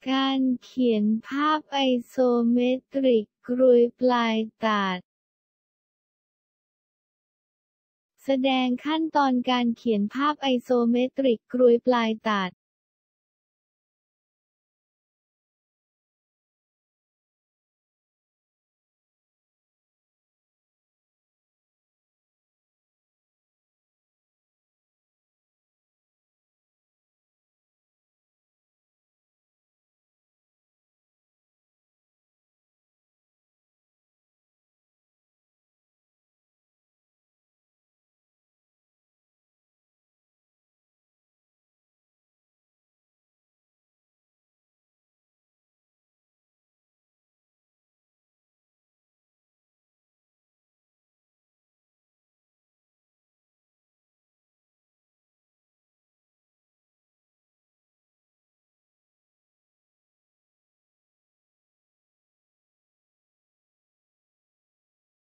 การเขียนภาพไอโซเมตริกกรุยปลายตัดแสดงขั้นตอนการเขียนภาพไอโซเมตริกกรุยปลายตัด